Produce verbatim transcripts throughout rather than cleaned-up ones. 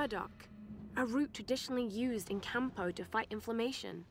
burdock, a root traditionally used in campo to fight inflammation.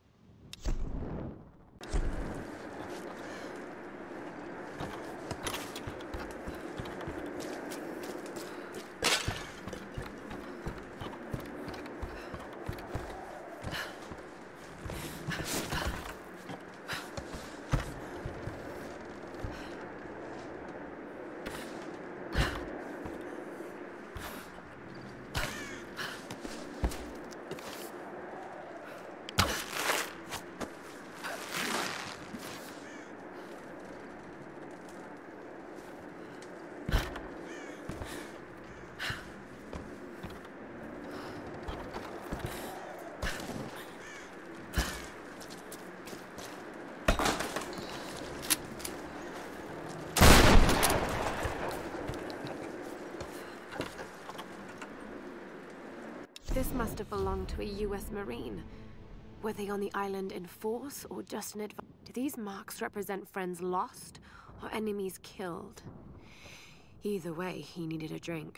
This must have belonged to a U S Marine. Were they on the island in force or just in advance? Do these marks represent friends lost or enemies killed? Either way, he needed a drink.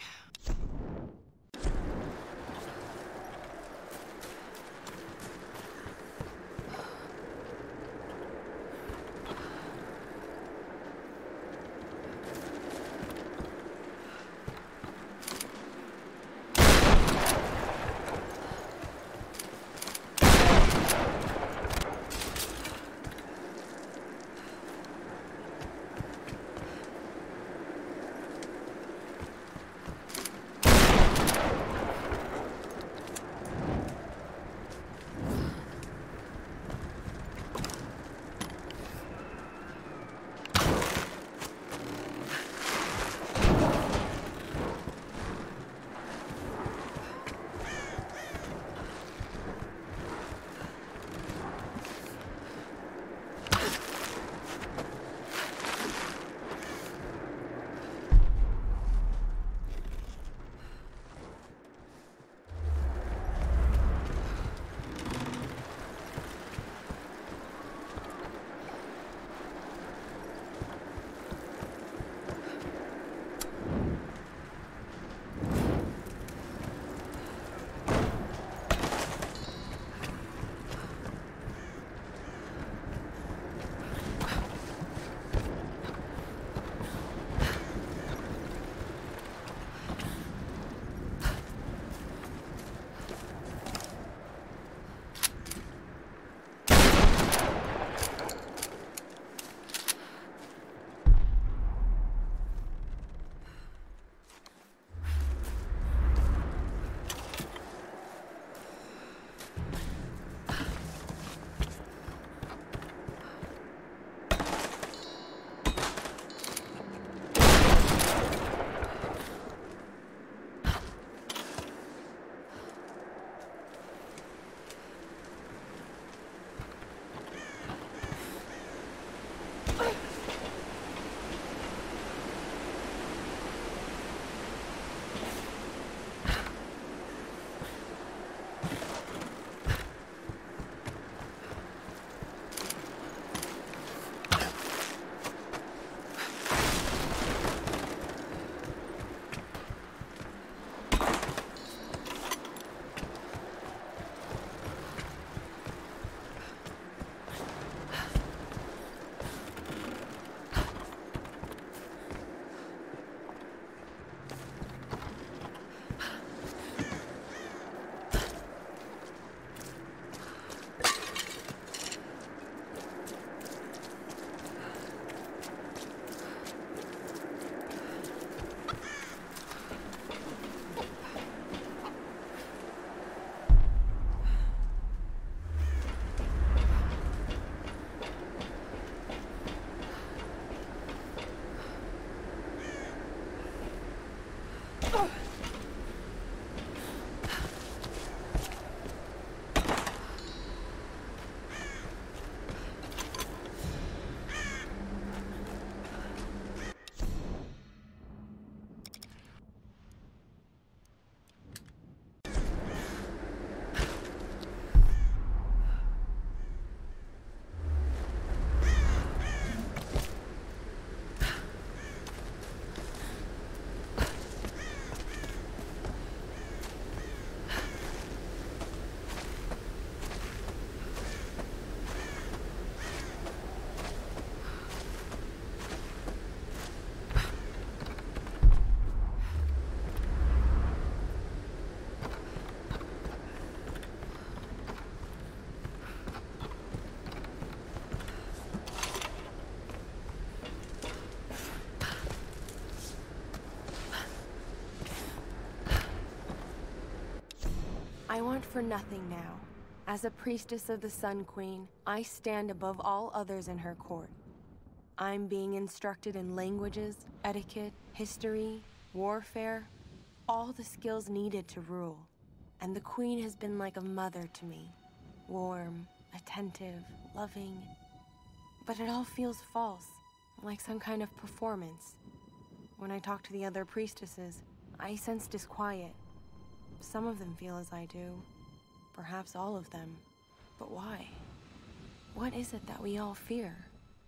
I want for nothing now. As a priestess of the Sun Queen, I stand above all others in her court. I'm being instructed in languages, etiquette, history, warfare, all the skills needed to rule. And the Queen has been like a mother to me. Warm, attentive, loving. But it all feels false, like some kind of performance. When I talk to the other priestesses, I sense disquiet. Some of them feel as I do. Perhaps all of them. But why? What is it that we all fear?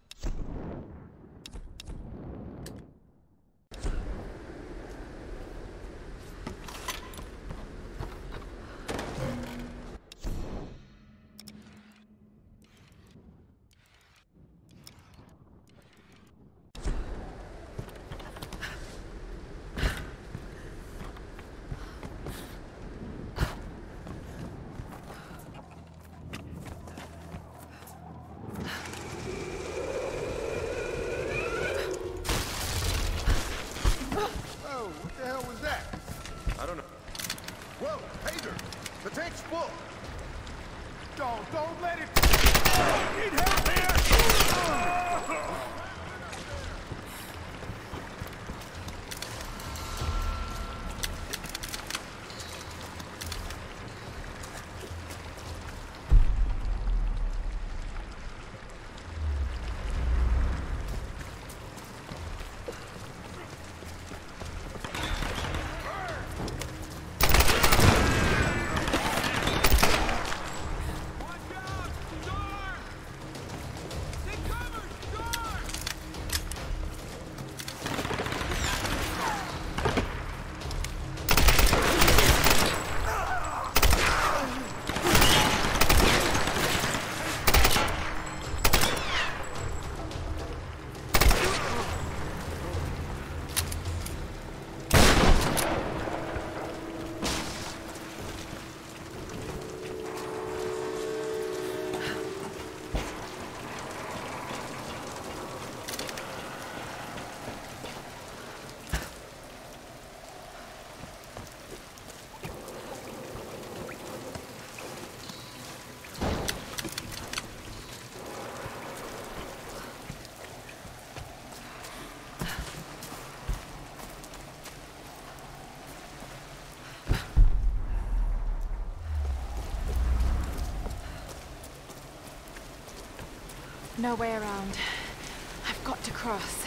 No way around. I've got to cross.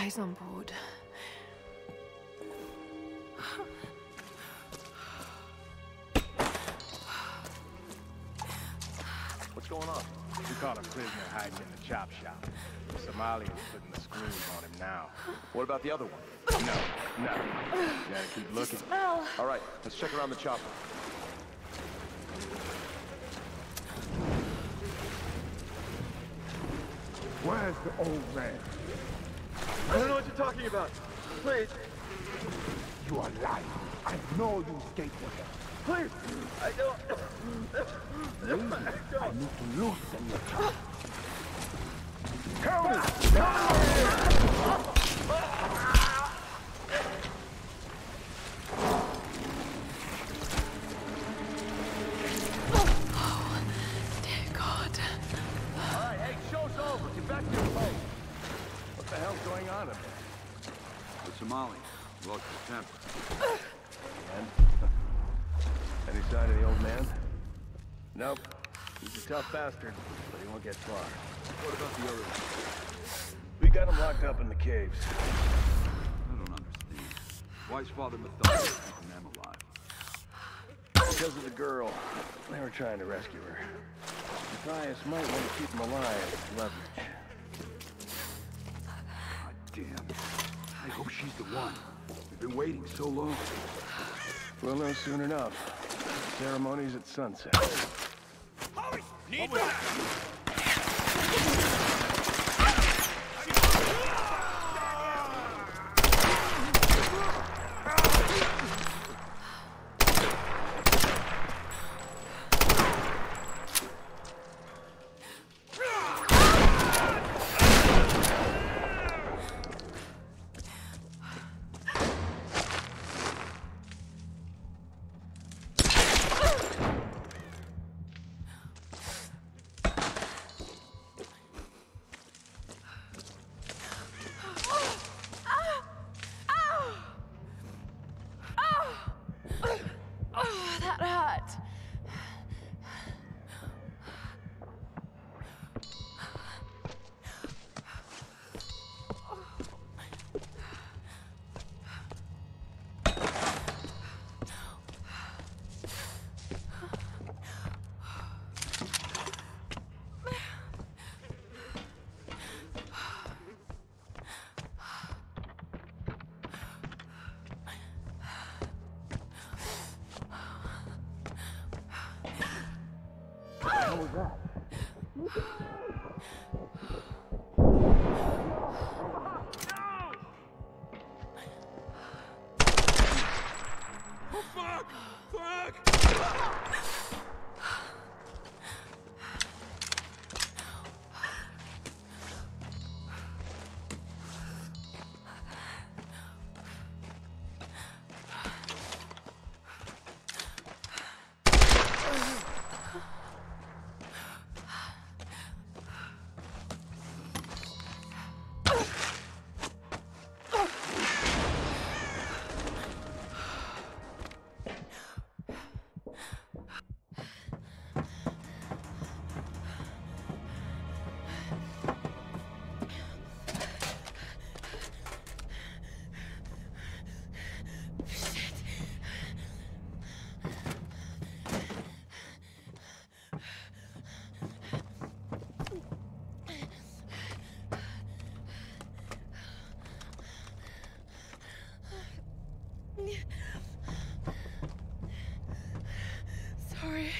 eyes on board. What's going on? We caught a prisoner hiding in the chop shop. The Somalians putting the screws on him now. What about the other one? No, nothing. Gotta keep looking. Smell. All right, let's check around the chopper. Where's the old man? I don't know what you're talking about. Please. You are lying. I know you escaped with him. Please. I don't. Maybe I I don't. need to loosen your tongue. Tell me! Tell Dear God. All right, hey, show's over. Get back to your post. What the hell's going on in there? The Somali lost his temper. And? Any sign of the old man? Nope. He's a tough bastard, but he won't get far. What about the other one? We got him locked up in the caves. I don't understand. Why's Father Matthias keeping them alive? Because of the girl. They were trying to rescue her. Matthias might want to keep him alive as leverage. God damn. I hope she's the one. We've been waiting so long. We'll know soon enough. Ceremonies at sunset. Need that. Sorry.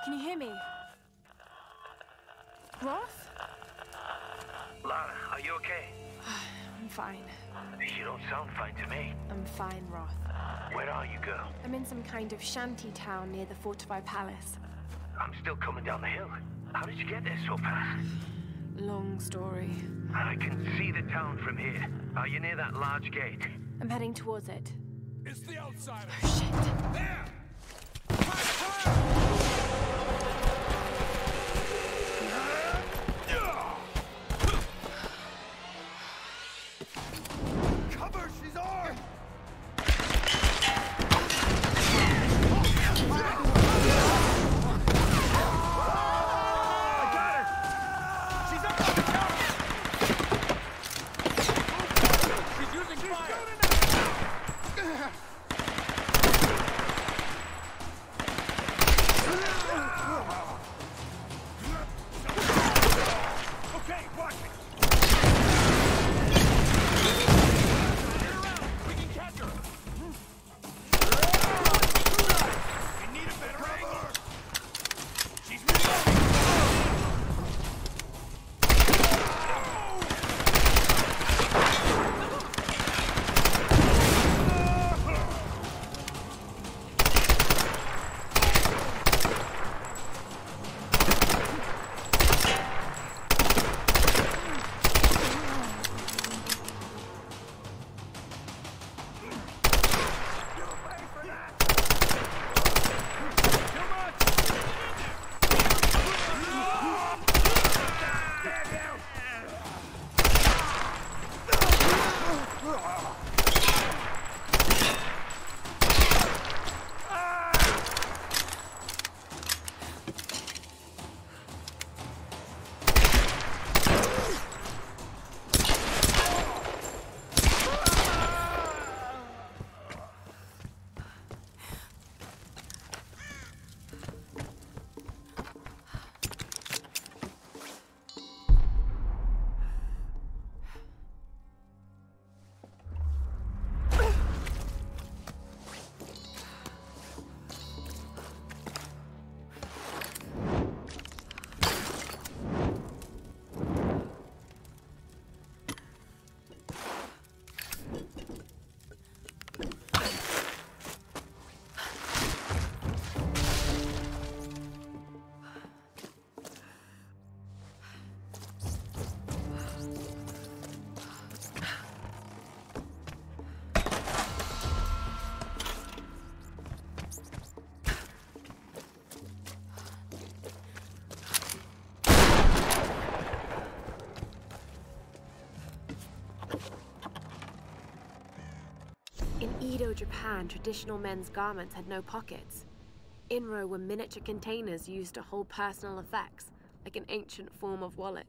Can you hear me? Roth? Lara, are you okay? I'm fine. You don't sound fine to me. I'm fine, Roth. Where are you, girl? I'm in some kind of shanty town near the fortified palace. I'm still coming down the hill. How did you get there so fast? Long story. I can see the town from here. Are you near that large gate? I'm heading towards it. It's the outsider. Oh, shit. There! Cover! She's armed! I got her! She's up on the tower! She's using fire! Okay, watch it! Get around! We can catch her! We need a better angle! She's reloading! In Edo, Japan, traditional men's garments had no pockets. Inro were miniature containers used to hold personal effects, like an ancient form of wallet.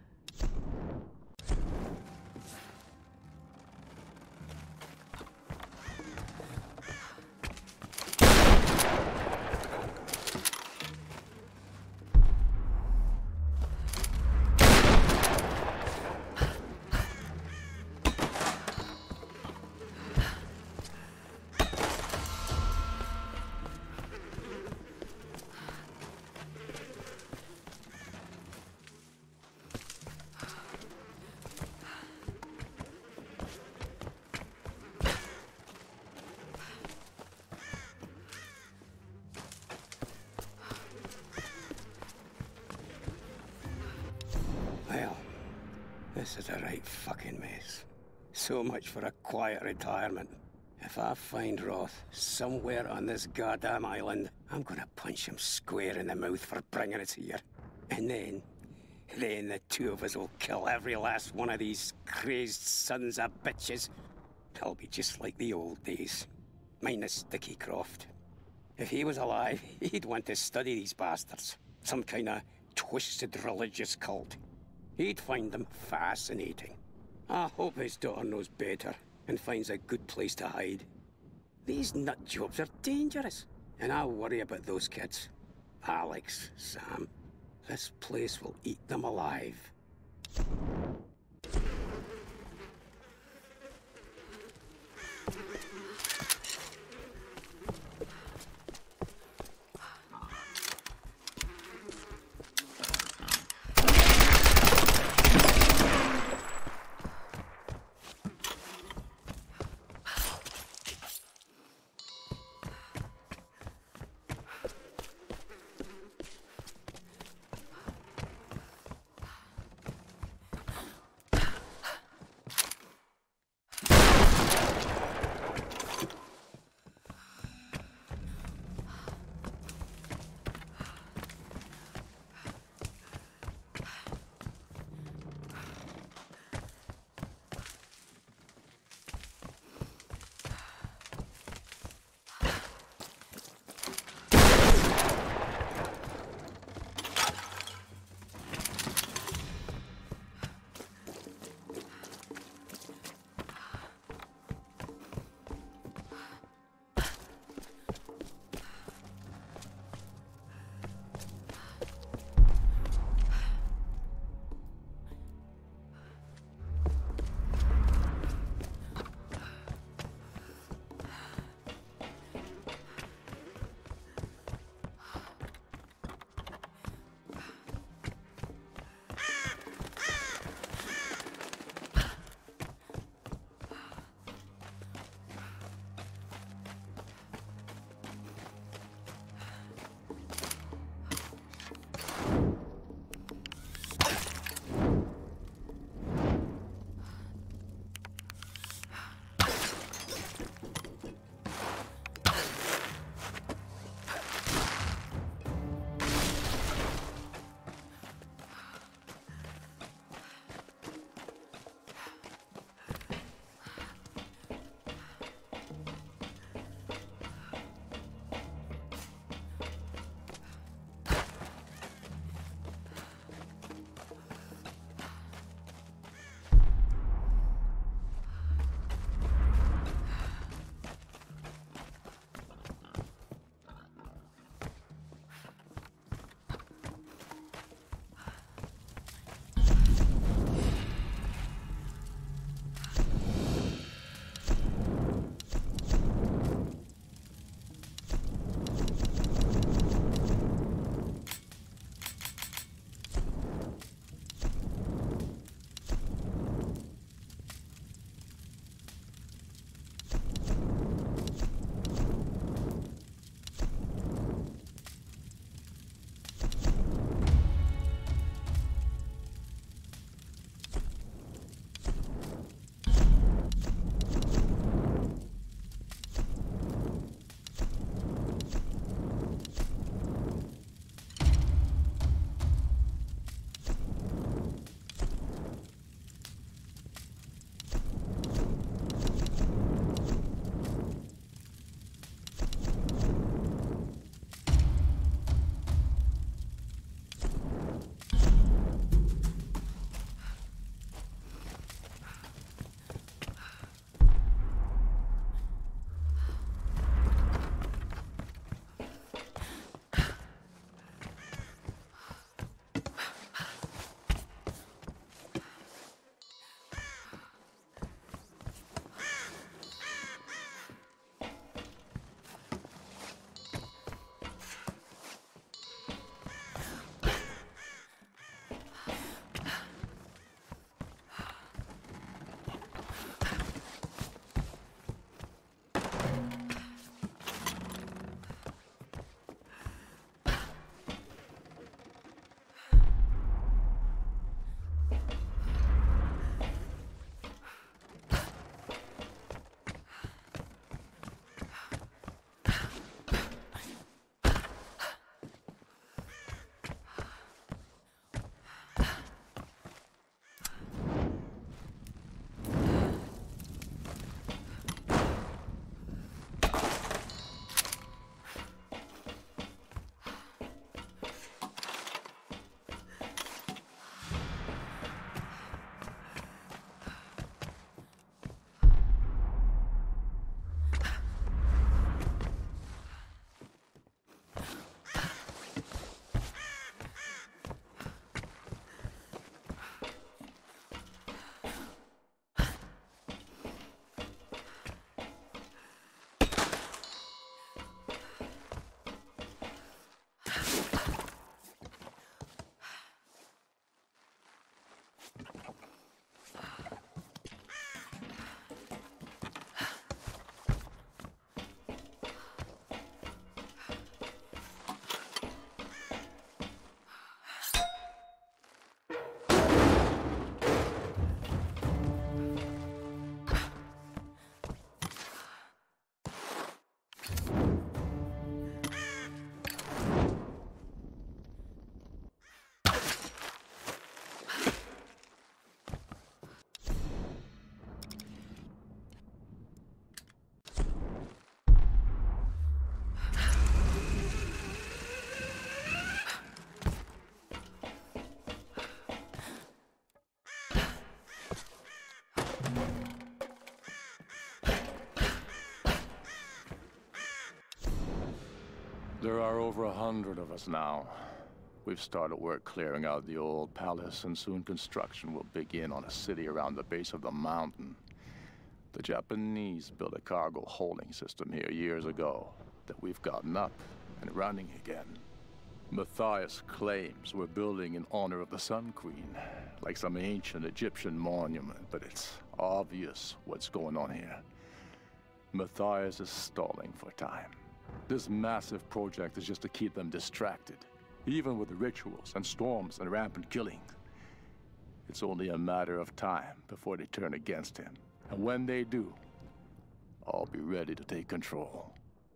Well, this is a right fucking mess. So much for a quiet retirement. If I find Roth somewhere on this goddamn island, I'm gonna punch him square in the mouth for bringing us here. And then, then the two of us will kill every last one of these crazed sons of bitches. It'll be just like the old days. Minus Dickie Croft. If he was alive, he'd want to study these bastards. Some kind of twisted religious cult. He'd find them fascinating. I hope his daughter knows better and finds a good place to hide. These nut jobs are dangerous, and I worry about those kids. Alex, Sam, this place will eat them alive. There are over a hundred of us now. We've started work clearing out the old palace, and soon construction will begin on a city around the base of the mountain. The Japanese built a cargo holding system here years ago that we've gotten up and running again. Matthias claims we're building in honor of the Sun Queen, like some ancient Egyptian monument, but it's obvious what's going on here. Matthias is stalling for time. This massive project is just to keep them distracted, even with the rituals and storms and rampant killing. It's only a matter of time before they turn against him. And when they do, I'll be ready to take control.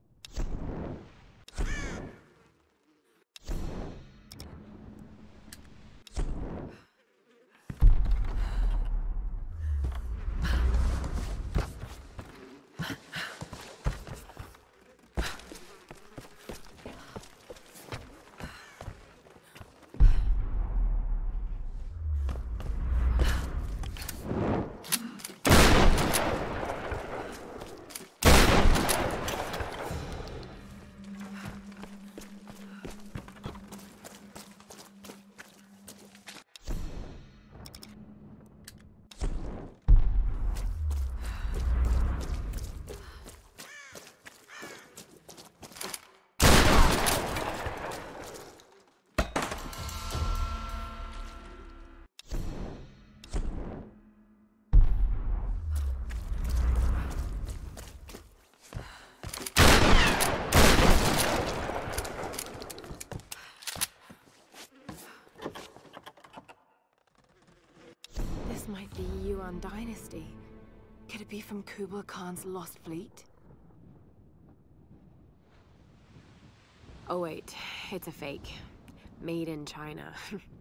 This might be Yuan Dynasty. Could it be from Kublai Khan's lost fleet? Oh wait, it's a fake. Made in China.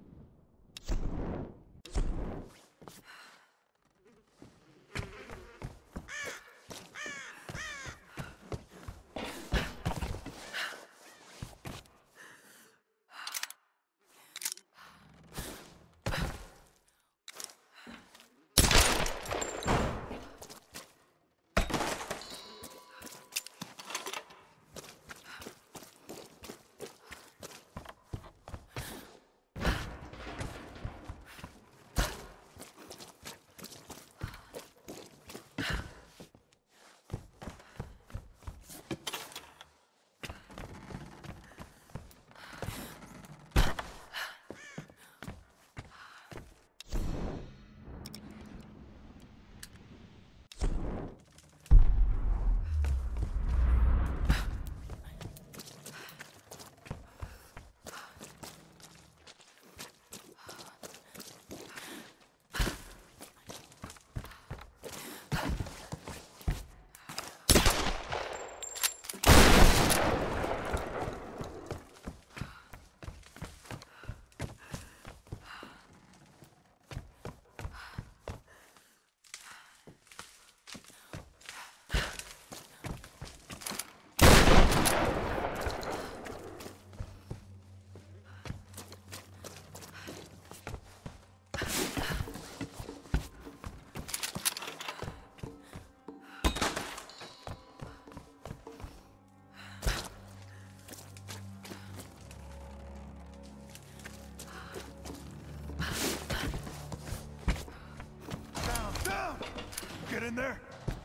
Get in there!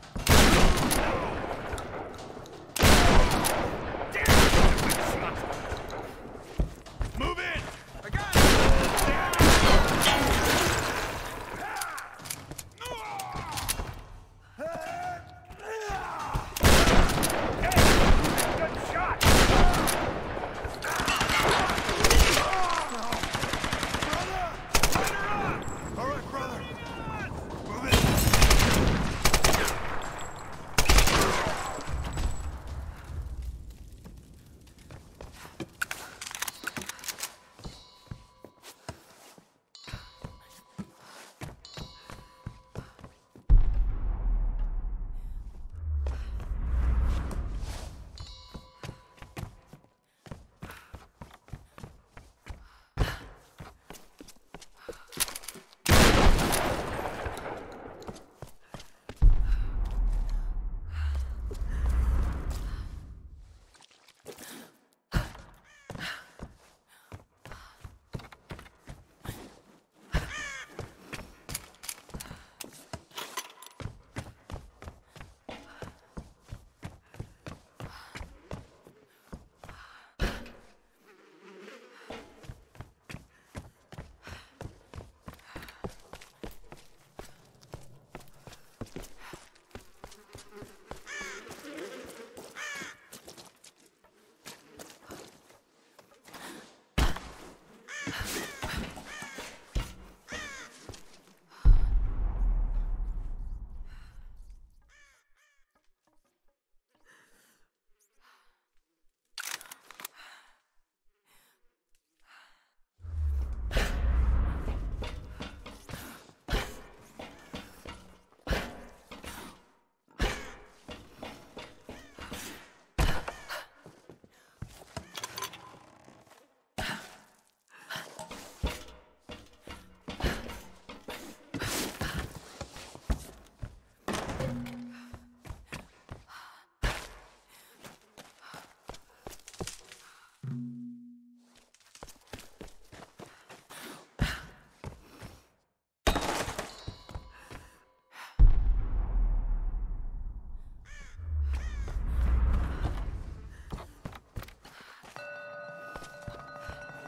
Move in! I got it! Hey! Good shot! Brother! All right, brother. Move in!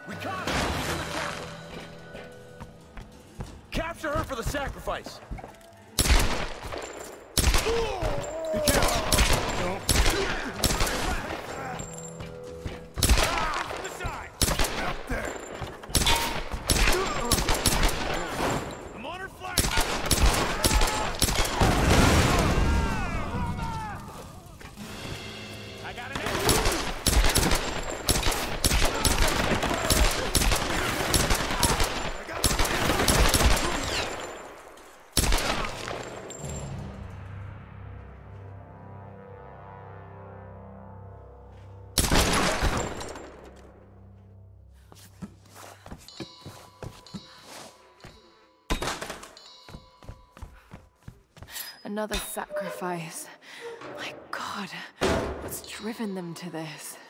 We caught her! Capture her for the sacrifice! Be careful! To the side! Up there! I'm on her flank! I got an enemy! Another sacrifice. My God, what's driven them to this?